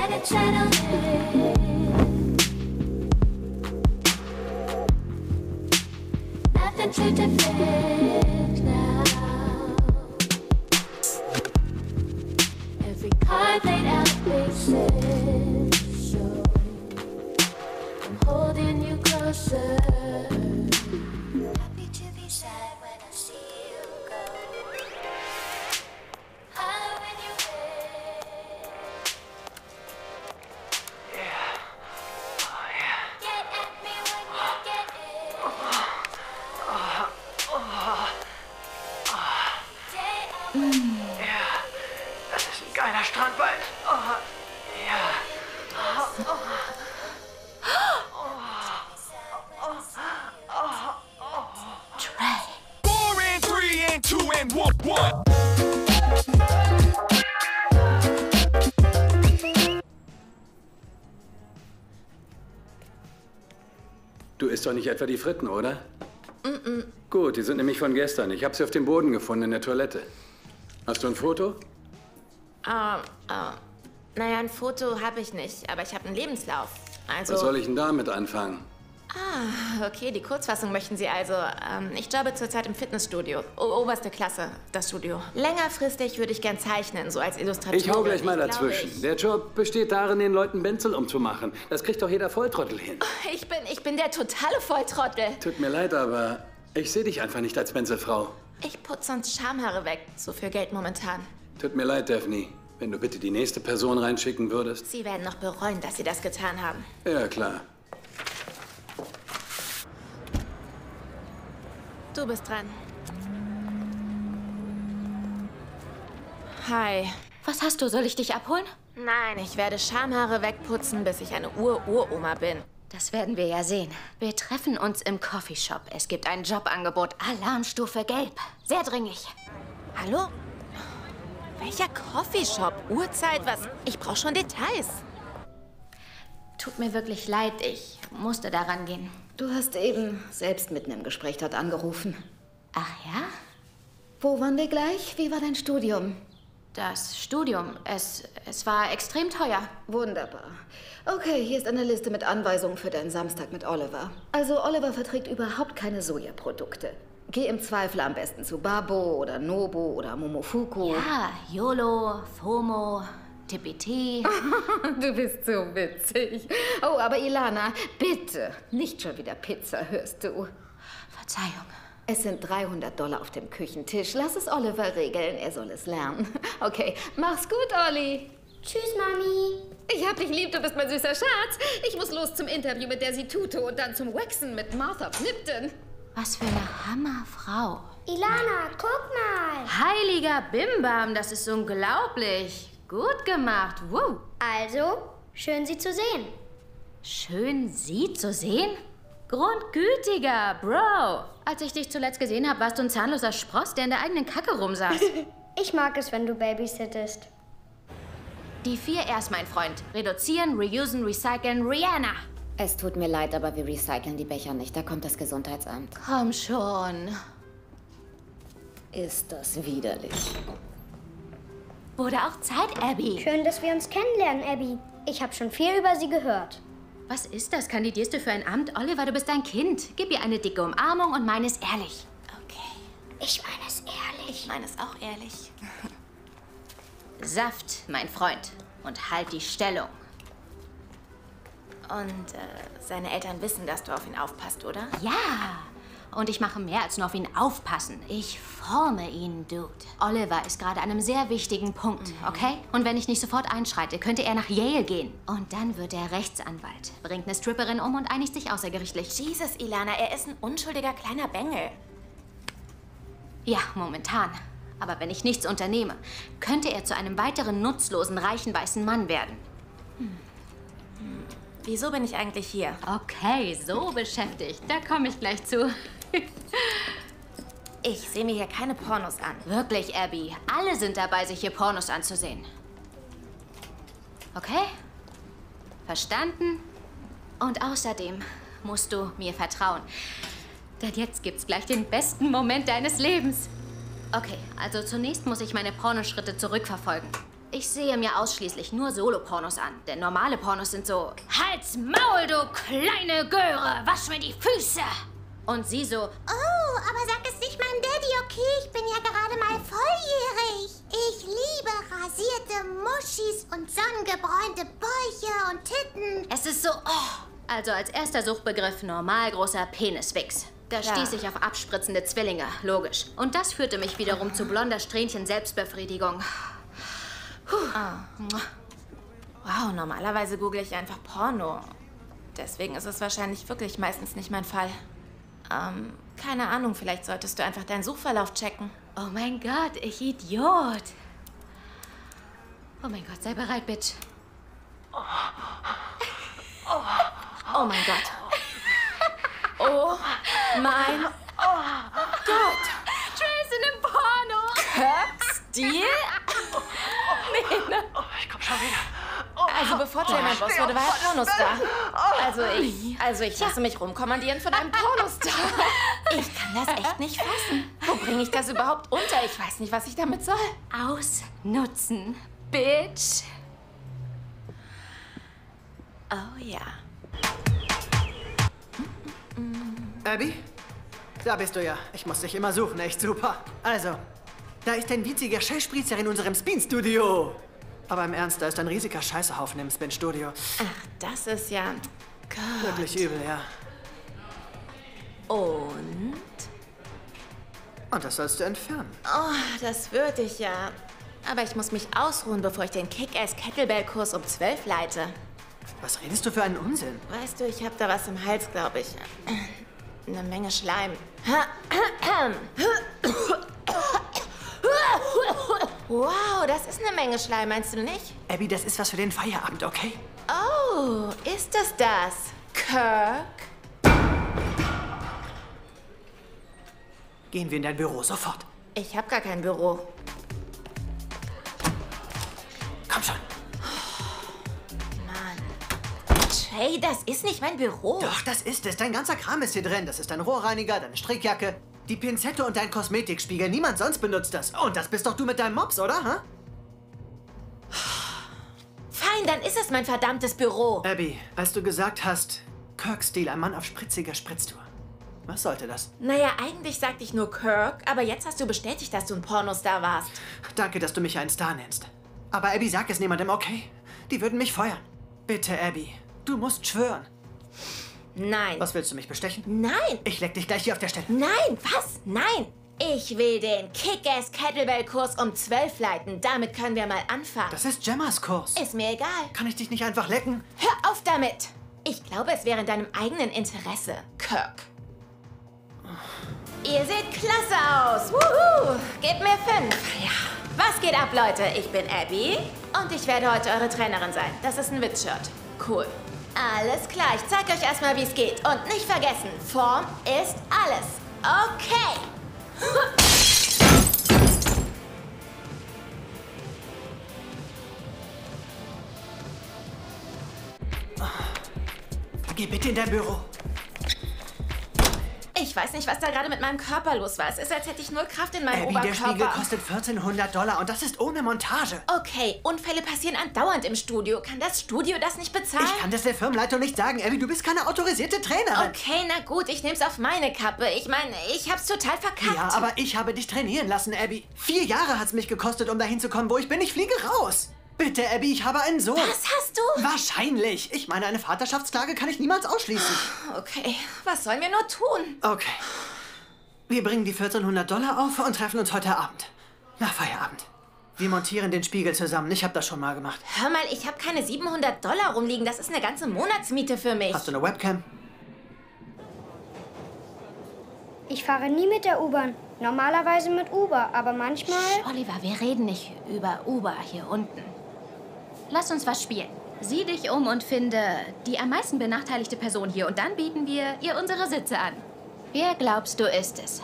Du isst doch nicht etwa die Fritten, oder? Gut, die sind nämlich von gestern. Ich habe sie auf dem Boden gefunden in der Toilette. Hast du ein Foto? Naja, ein Foto habe ich nicht, aber ich habe einen Lebenslauf. Also... Was soll ich denn damit anfangen? Okay, die Kurzfassung möchten Sie also. Ich jobbe zurzeit im Fitnessstudio. Oberste Klasse, das Studio. Längerfristig würde ich gern zeichnen, so als Illustration. Ich hau gleich mal dazwischen. Der Job besteht darin, den Leuten Benzel umzumachen. Das kriegt doch jeder Volltrottel hin. Ich bin der totale Volltrottel. Tut mir leid, aber ich sehe dich einfach nicht als Benzelfrau. Ich putze sonst Schamhaare weg, so für Geld momentan. Tut mir leid, Daphne. Wenn du bitte die nächste Person reinschicken würdest. Sie werden noch bereuen, dass Sie das getan haben. Ja, klar. Du bist dran. Hi. Was hast du? Soll ich dich abholen? Nein, ich werde Schamhaare wegputzen, bis ich eine Uroma bin. Das werden wir ja sehen. Wir treffen uns im Coffeeshop. Es gibt ein Jobangebot. Alarmstufe Gelb. Sehr dringlich. Hallo? Welcher Coffeeshop? Uhrzeit? Was? Ich brauche schon Details. Tut mir wirklich leid. Ich musste daran gehen. Du hast eben selbst mitten im Gespräch dort angerufen. Ach ja? Wo waren wir gleich? Wie war dein Studium? Das Studium. Es war extrem teuer. Wunderbar. Okay, hier ist eine Liste mit Anweisungen für deinen Samstag mit Oliver. Also Oliver verträgt überhaupt keine Sojaprodukte. Geh im Zweifel am besten zu Babo oder Nobu oder Momofuku. Ja, YOLO, FOMO, TPT. Du bist so witzig. Oh, aber Ilana, bitte, nicht schon wieder Pizza, hörst du? Verzeihung. Es sind $300 auf dem Küchentisch. Lass es Oliver regeln, er soll es lernen. Okay, mach's gut, Olli. Tschüss, Mami. Ich hab dich lieb, du bist mein süßer Schatz. Ich muss los zum Interview mit Desi Tuto und dann zum Waxen mit Martha Plimpton. Was für eine Hammerfrau. Ilana, guck mal. Heiliger Bimbam, das ist unglaublich. Gut gemacht. Wow. Also, schön, Sie zu sehen. Schön, Sie zu sehen? Grundgütiger, Bro. Als ich dich zuletzt gesehen habe, warst du ein zahnloser Spross, der in der eigenen Kacke rumsaß. Ich mag es, wenn du babysittest. Die 4 Rs, mein Freund. Reduzieren, reusen, recyceln, Rihanna. Es tut mir leid, aber wir recyceln die Becher nicht. Da kommt das Gesundheitsamt. Komm schon. Ist das widerlich. Wurde auch Zeit, Abby. Schön, dass wir uns kennenlernen, Abby. Ich habe schon viel über Sie gehört. Was ist das? Kandidierst du für ein Amt? Oliver, du bist ein Kind. Gib ihr eine dicke Umarmung und meine es ehrlich. Okay. Ich meine es ehrlich. Ich meine es auch ehrlich. Saft, mein Freund. Und halt die Stellung. Und seine Eltern wissen, dass du auf ihn aufpasst, oder? Ja. Und ich mache mehr als nur auf ihn aufpassen. Ich forme ihn, Dude. Oliver ist gerade an einem sehr wichtigen Punkt, okay? Und wenn ich nicht sofort einschreite, könnte er nach Yale gehen. Und dann wird er Rechtsanwalt, bringt eine Stripperin um und einigt sich außergerichtlich. Jesus, Ilana, er ist ein unschuldiger kleiner Bengel. Ja, momentan. Aber wenn ich nichts unternehme, könnte er zu einem weiteren nutzlosen, reichen, weißen Mann werden. Wieso bin ich eigentlich hier? Okay, so beschäftigt. Da komme ich gleich zu. Ich sehe mir hier keine Pornos an. Wirklich, Abby. Alle sind dabei, sich hier Pornos anzusehen. Okay? Verstanden? Und außerdem musst du mir vertrauen. Denn jetzt gibt's gleich den besten Moment deines Lebens. Okay, also zunächst muss ich meine Pornoschritte zurückverfolgen. Ich sehe mir ausschließlich nur Solo-Pornos an. Denn normale Pornos sind so... Halt's Maul, du kleine Göre! Wasch mir die Füße! Und sie so... Oh, aber sag es nicht meinem Daddy, okay? Ich bin ja gerade mal volljährig. Ich liebe rasierte Muschis und sonnengebräunte Bäuche und Titten. Es ist so... Oh. Also als erster Suchbegriff normal großer Peniswichs. Da stieß ich auf abspritzende Zwillinge, logisch. Und das führte mich wiederum zu blonder Strähnchen Selbstbefriedigung. Wow, normalerweise google ich einfach Porno. Deswegen ist es wahrscheinlich wirklich meistens nicht mein Fall. Keine Ahnung, vielleicht solltest du einfach deinen Suchverlauf checken. Oh mein Gott, ich Idiot. Oh mein Gott, sei bereit, Bitch. Oh mein Gott. Oh mein Gott. Trace in einem Porno. Kirk-Stil? Nee, ne? Ich komm schon wieder. Also bevor Jay mein Boss wurde, war er Pornostar. Also ich lasse mich rumkommandieren von einem Pornostar. Ich kann das echt nicht fassen. Wo bringe ich das überhaupt unter? Ich weiß nicht, was ich damit soll. Ausnutzen, Bitch. Oh ja. Abby? Da bist du ja. Ich muss dich immer suchen, echt super. Also, da ist ein witziger Scheißspritzer in unserem Spin-Studio. Aber im Ernst, da ist ein riesiger Scheißhaufen im Spin-Studio. Ach, das ist ja... Gott. Wirklich übel, ja. Und? Und das sollst du entfernen. Oh, das würde ich ja. Aber ich muss mich ausruhen, bevor ich den Kick-Ass-Kettlebell-Kurs um 12 leite. Was redest du für einen Unsinn? Weißt du, ich habe da was im Hals, glaube ich. Eine Menge Schleim. Wow, das ist eine Menge Schleim, meinst du nicht? Abby, das ist was für den Feierabend, okay? Oh, ist es das? Kirk? Gehen wir in dein Büro, sofort. Ich habe gar kein Büro. Komm schon. Mann. Jay, das ist nicht mein Büro. Doch, das ist es. Dein ganzer Kram ist hier drin. Das ist dein Rohrreiniger, deine Strickjacke, die Pinzette und dein Kosmetikspiegel. Niemand sonst benutzt das. Und das bist doch du mit deinem Mops, oder? Huh? Fein, dann ist es mein verdammtes Büro. Abby, als du gesagt hast, Kirk-Stil, ein Mann auf spritziger Spritztour. Was sollte das? Naja, eigentlich sagte ich nur Kirk, aber jetzt hast du bestätigt, dass du ein Pornostar warst. Danke, dass du mich einen Star nennst. Aber Abby, sag es niemandem, okay? Die würden mich feuern. Bitte, Abby, du musst schwören. Nein. Was willst du mich bestechen? Nein. Ich leck dich gleich hier auf der Stelle. Nein, was? Nein. Ich will den Kick-Ass-Kettlebell-Kurs um 12 leiten. Damit können wir mal anfangen. Das ist Gemmas Kurs. Ist mir egal. Kann ich dich nicht einfach lecken? Hör auf damit. Ich glaube, es wäre in deinem eigenen Interesse, Kirk. Ihr seht klasse aus. Wuhu. Gebt mir 5. Ja. Was geht ab, Leute? Ich bin Abby und ich werde heute eure Trainerin sein. Das ist ein Witzshirt. Cool. Alles klar, ich zeig euch erstmal, wie es geht. Und nicht vergessen, Form ist alles. Okay. Geh bitte in dein Büro. Ich weiß nicht, was da gerade mit meinem Körper los war. Es ist, als hätte ich null Kraft in meinem Abby, der Spiegel Oberkörper. kostet $1400 und das ist ohne Montage. Okay, Unfälle passieren andauernd im Studio. Kann das Studio das nicht bezahlen? Ich kann das der Firmenleitung nicht sagen. Abby, du bist keine autorisierte Trainerin. Okay, na gut, ich nehm's auf meine Kappe. Ich meine, ich hab's total verkackt. Ja, aber ich habe dich trainieren lassen, Abby. 4 Jahre hat's mich gekostet, um dahin zu kommen, wo ich bin. Ich fliege raus. Bitte, Abby, ich habe einen Sohn. Was hast du? Wahrscheinlich. Ich meine, eine Vaterschaftsklage kann ich niemals ausschließen. Okay, was sollen wir nur tun? Okay. Wir bringen die $1400 auf und treffen uns heute Abend. Nach Feierabend. Wir montieren den Spiegel zusammen. Ich habe das schon mal gemacht. Hör mal, ich habe keine $700 rumliegen. Das ist eine ganze Monatsmiete für mich. Hast du eine Webcam? Ich fahre nie mit der U-Bahn. Normalerweise mit Uber, aber manchmal... Oliver, wir reden nicht über Uber hier unten. Lass uns was spielen. Sieh dich um und finde die am meisten benachteiligte Person hier und dann bieten wir ihr unsere Sitze an. Wer glaubst du ist es?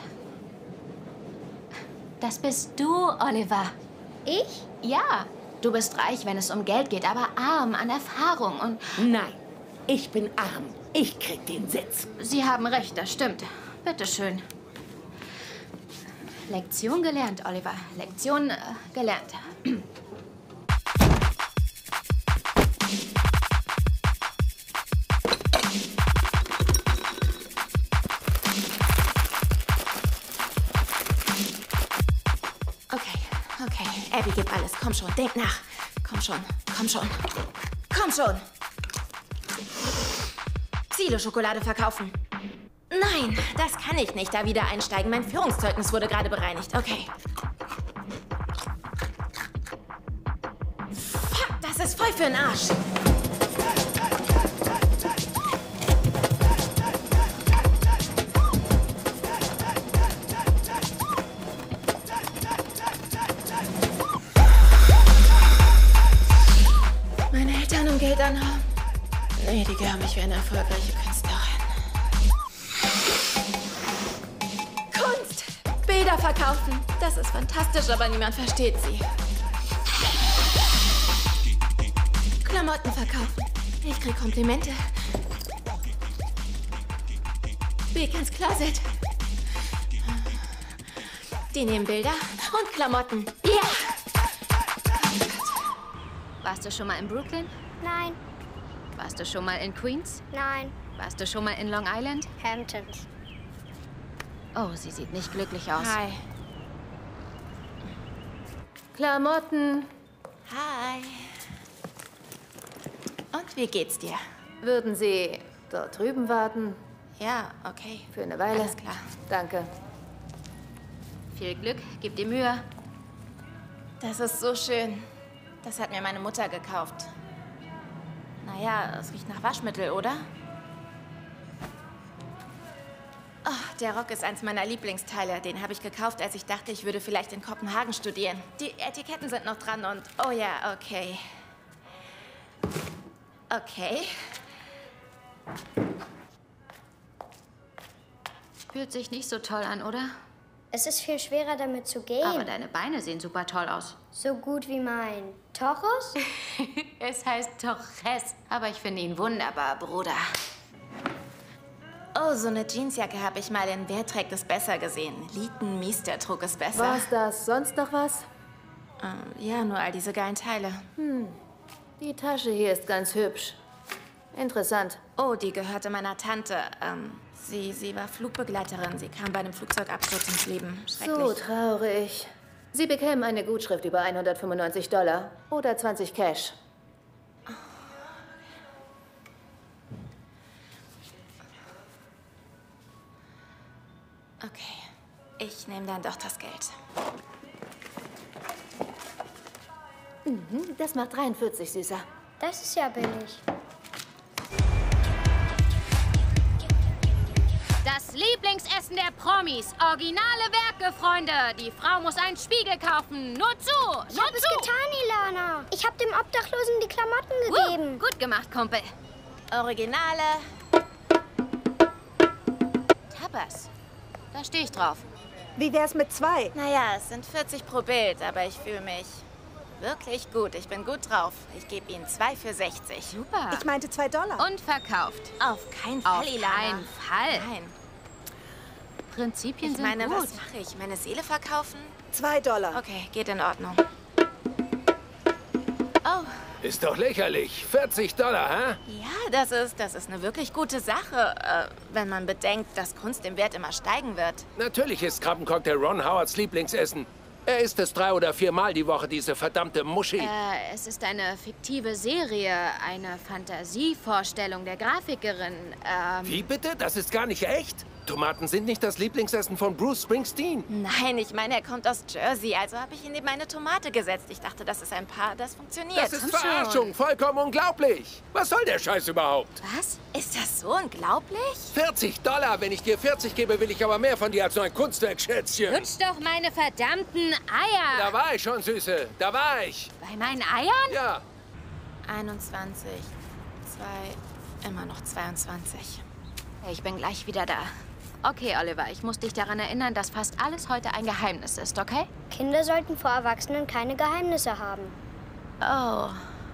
Das bist du, Oliver. Ich? Ja, du bist reich, wenn es um Geld geht, aber arm an Erfahrung und... Nein, ich bin arm. Ich krieg den Sitz. Sie haben recht, das stimmt. Bitteschön. Lektion gelernt, Oliver. Lektion gelernt. Abby, gib alles. Komm schon, denk nach. Komm schon, komm schon. Komm schon. Silo-Schokolade verkaufen. Nein, das kann ich nicht. Da wieder einsteigen. Mein Führungszeugnis wurde gerade bereinigt. Okay. Fuck, das ist voll für den Arsch. Meine Eltern um Geld anhauen? Nee, die gaben mich wie eine erfolgreiche Künstlerin. Kunst! Bilder verkaufen. Das ist fantastisch, aber niemand versteht sie. Klamotten verkaufen. Ich krieg Komplimente. Weg ins Closet. Die nehmen Bilder und Klamotten. Ja! Warst du schon mal in Brooklyn? Nein, Warst du schon mal in Queens? nein, Warst du schon mal in Long Island? Hamptons. Oh, sie sieht nicht glücklich aus. Hi. Klamotten. Hi. Und wie geht's dir? Würden Sie dort drüben warten? Ja, okay. Für eine Weile? Alles klar. Danke. Viel Glück, gib dir Mühe. Das ist so schön. Das hat mir meine Mutter gekauft. Naja, es riecht nach Waschmittel, oder? Oh, der Rock ist eins meiner Lieblingsteile. Den habe ich gekauft, als ich dachte, ich würde vielleicht in Kopenhagen studieren. Die Etiketten sind noch dran und... Oh ja, okay. Okay. Fühlt sich nicht so toll an, oder? Es ist viel schwerer, damit zu gehen. Aber deine Beine sehen super toll aus. So gut wie mein Tochos? Es heißt Torres, aber ich finde ihn wunderbar, Bruder. Oh, so eine Jeansjacke habe ich mal in Wer trägt es besser gesehen. Lieten Mies, der trug es besser. War's das? Sonst noch was? Ja, nur all diese geilen Teile. Die Tasche hier ist ganz hübsch. Interessant. Oh, die gehörte meiner Tante. Sie war Flugbegleiterin. Sie kam bei einem Flugzeugabsturz ums Leben. Schrecklich. So traurig. Sie bekämen eine Gutschrift über $195 oder 20 Cash. Okay, ich nehme dann doch das Geld. Das macht 43, Süßer. Das ist ja billig. Das Lieblingsessen der Promis. Originale Werke, Freunde. Die Frau muss einen Spiegel kaufen. Nur zu! Ich Nur hab es zu! getan, Ilana. Ich hab dem Obdachlosen die Klamotten gegeben. Gut gemacht, Kumpel. Originale. Tapas. Da stehe ich drauf. Wie wär's mit 2? Naja, es sind 40 pro Bild, aber ich fühle mich wirklich gut. Ich bin gut drauf. Ich gebe Ihnen 2 für 60. Super. Ich meinte $2. Und verkauft. Auf keinen Fall, Auf Ilana. keinen Fall. Nein. Prinzipien Ich sind meine, gut. was mache ich? Meine Seele verkaufen? $2. Okay, geht in Ordnung. Oh, Ist doch lächerlich. $40, hä? ja, das ist eine wirklich gute Sache, wenn man bedenkt, dass Kunst im Wert immer steigen wird. Natürlich ist Krabbencocktail Ron Howards Lieblingsessen. Er isst es 3 oder 4 Mal die Woche, diese verdammte Muschi. Es ist eine fiktive Serie, eine Fantasievorstellung der Grafikerin. Wie bitte? Das ist gar nicht echt? Tomaten sind nicht das Lieblingsessen von Bruce Springsteen. Nein, ich meine, er kommt aus Jersey, also habe ich ihn neben eine Tomate gesetzt. Ich dachte, das ist ein Paar, das funktioniert. Das ist Verarschung, vollkommen unglaublich. Was soll der Scheiß überhaupt? Was? Ist das so unglaublich? $40. Wenn ich dir 40 gebe, will ich aber mehr von dir als nur ein Kunstwerk, Schätzchen. Lutsch doch meine verdammten Eier. Da war ich schon, Süße. Da war ich. Bei meinen Eiern? Ja. 21, 2, immer noch 22. Ich bin gleich wieder da. Okay, Oliver, ich muss dich daran erinnern, dass fast alles heute ein Geheimnis ist, okay? Kinder sollten vor Erwachsenen keine Geheimnisse haben. Oh.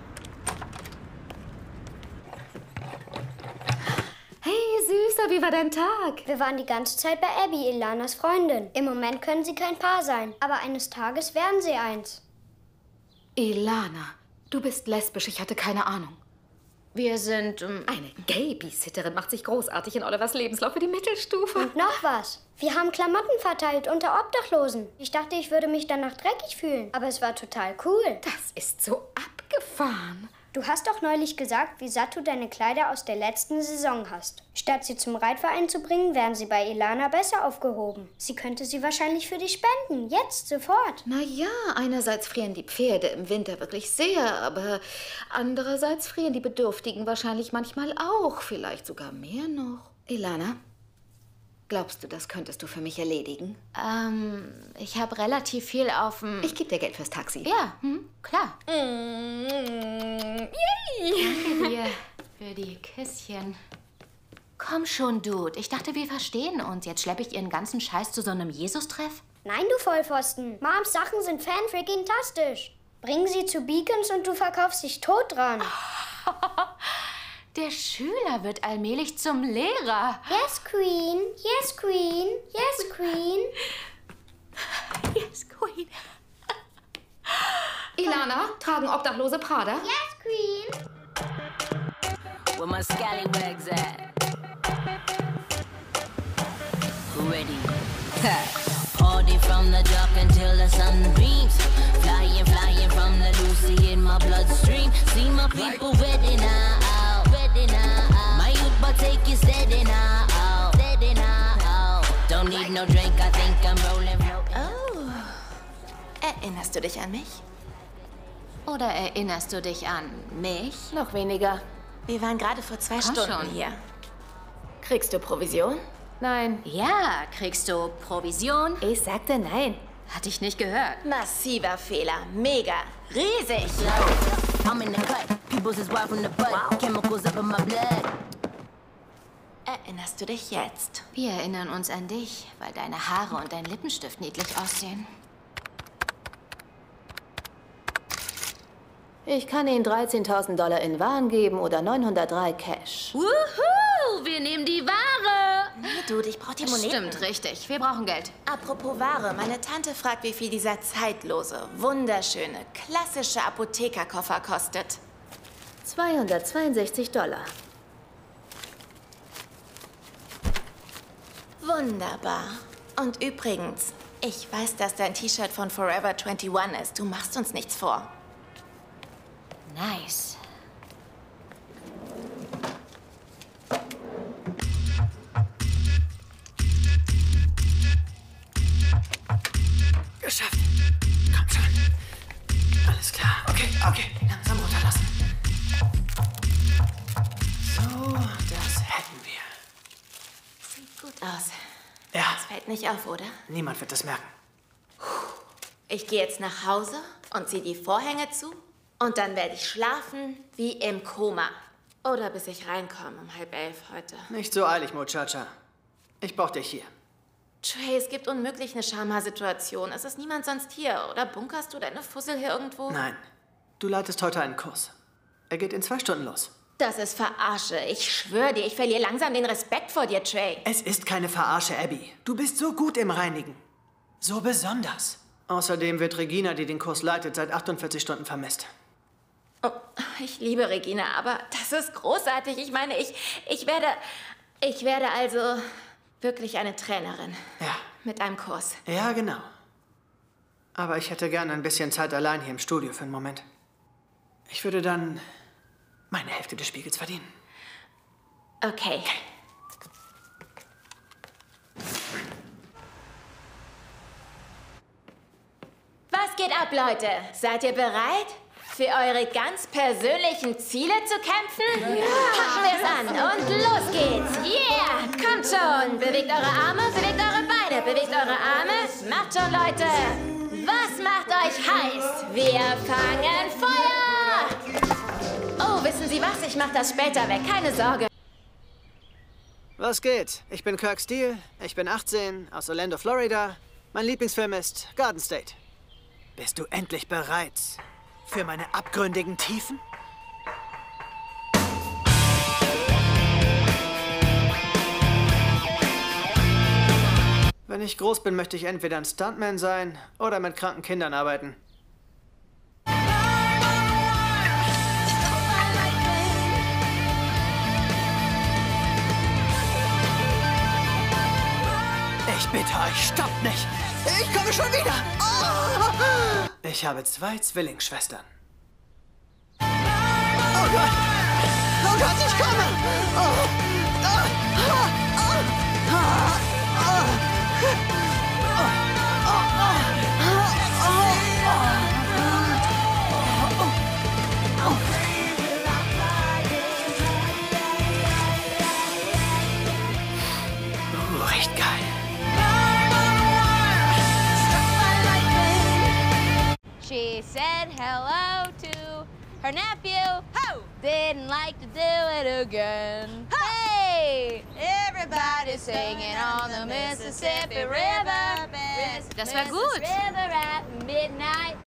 Hey, Süßer, wie war dein Tag? Wir waren die ganze Zeit bei Abby, Ilanas Freundin. Im Moment können sie kein Paar sein, aber eines Tages werden sie eins. Ilana, du bist lesbisch, ich hatte keine Ahnung. Wir sind... Eine Babysitterin macht sich großartig in Olivers Lebenslauf für die Mittelstufe. Und noch was. Wir haben Klamotten verteilt unter Obdachlosen. Ich dachte, ich würde mich danach dreckig fühlen. Aber es war total cool. Das ist so abgefahren. Du hast doch neulich gesagt, wie satt du deine Kleider aus der letzten Saison hast. Statt sie zum Reitverein zu bringen, wären sie bei Ilana besser aufgehoben. Sie könnte sie wahrscheinlich für dich spenden. Jetzt, sofort. Na ja, einerseits frieren die Pferde im Winter wirklich sehr, aber andererseits frieren die Bedürftigen wahrscheinlich manchmal auch. Vielleicht sogar mehr noch. Ilana, glaubst du, das könntest du für mich erledigen? Ich habe relativ viel auf dem... Ich gebe dir Geld fürs Taxi. Ja, klar. Yay! Danke dir für die Küsschen. Komm schon, Dude. Ich dachte, wir verstehen uns. Jetzt schleppe ich ihren ganzen Scheiß zu so einem Jesus-Treff? Nein, du Vollpfosten. Moms Sachen sind fan-freaking-tastisch. Bring sie zu Beacons und du verkaufst dich tot dran. Der Schüler wird allmählich zum Lehrer. Yes, Queen. Yes, Queen. Yes, Queen. Yes, Queen. Ilana, tragen Obdachlose Prada? Yes, Queen. Where my scallywags at? Ready. Party from the dark until the sun beams. Flying, flying from the Lucy in my bloodstream. See my people ready now. My youth but take it steady now. Steady now. Don't need no drink, I think I'm rolling. Oh. Erinnerst du dich an mich? Oder erinnerst du dich an mich? Noch weniger. Wir waren gerade vor 2 Stunden schon. hier. Kriegst du Provision? Nein. Ja, kriegst du Provision? Ich sagte nein. Hatte ich nicht gehört. Massiver Fehler. Mega. Riesig. I'm in the cut. People's is wild from the butt. Chemicals up in my blood. Erinnerst du dich jetzt? Wir erinnern uns an dich, weil deine Haare und dein Lippenstift niedlich aussehen. Ich kann Ihnen $13.000 in Waren geben oder 903 Cash. Wuhu! Wir nehmen die Ware! Nee, Dude, ich brauch die Moneten. Stimmt, richtig. Wir brauchen Geld. Apropos Ware, meine Tante fragt, wie viel dieser zeitlose, wunderschöne, klassische Apothekerkoffer kostet. $262. Wunderbar. Und übrigens, ich weiß, dass dein T-Shirt von Forever 21 ist. Du machst uns nichts vor. Nice. Geschafft. Komm schon. Alles klar. Okay. Langsam runterlassen. So, das hätten wir. Sieht gut aus. Ja. Das fällt nicht auf, oder? Niemand wird das merken. Ich gehe jetzt nach Hause und ziehe die Vorhänge zu. Und dann werde ich schlafen wie im Koma. Oder bis ich reinkomme um 10:30 heute. Nicht so eilig, Muchacha. Ich brauch dich hier. Trey, es gibt unmöglich eine Schamhaar-Situation. Es ist niemand sonst hier. Oder bunkerst du deine Fussel hier irgendwo? Nein. Du leitest heute einen Kurs. Er geht in 2 Stunden los. Das ist Verarsche. Ich schwöre dir, ich verliere langsam den Respekt vor dir, Trey. Es ist keine Verarsche, Abby. Du bist so gut im Reinigen. So besonders. Außerdem wird Regina, die den Kurs leitet, seit 48 Stunden vermisst. Oh, ich liebe Regina, aber das ist großartig. Ich meine, ich werde also wirklich eine Trainerin. Ja. Mit einem Kurs. Ja, genau. Aber ich hätte gerne ein bisschen Zeit allein hier im Studio für einen Moment. Ich würde dann meine Hälfte des Spiegels verdienen. Okay. Was geht ab, Leute? Seid ihr bereit? Für eure ganz persönlichen Ziele zu kämpfen? Packen wir es an und los geht's! Yeah! Kommt schon! Bewegt eure Arme, bewegt eure Beine, bewegt eure Arme. Macht schon, Leute! Was macht euch heiß? Wir fangen Feuer! Oh, wissen Sie was? Ich mach das später weg. Keine Sorge. Was geht? Ich bin Kirk Steele, ich bin 18, aus Orlando, Florida. Mein Lieblingsfilm ist Garden State. Bist du endlich bereit für meine abgründigen Tiefen? Wenn ich groß bin, möchte ich entweder ein Stuntman sein oder mit kranken Kindern arbeiten. Ich bitte euch, stoppt nicht. Ich komme schon wieder. Oh! Ich habe 2 Zwillingsschwestern. Oh Gott! Oh Gott, ich komme! Riecht geil. She said hello to her nephew. Ho! Didn't like to do it again. Hey! Everybody singing on the Mississippi River. Das war gut. River at midnight.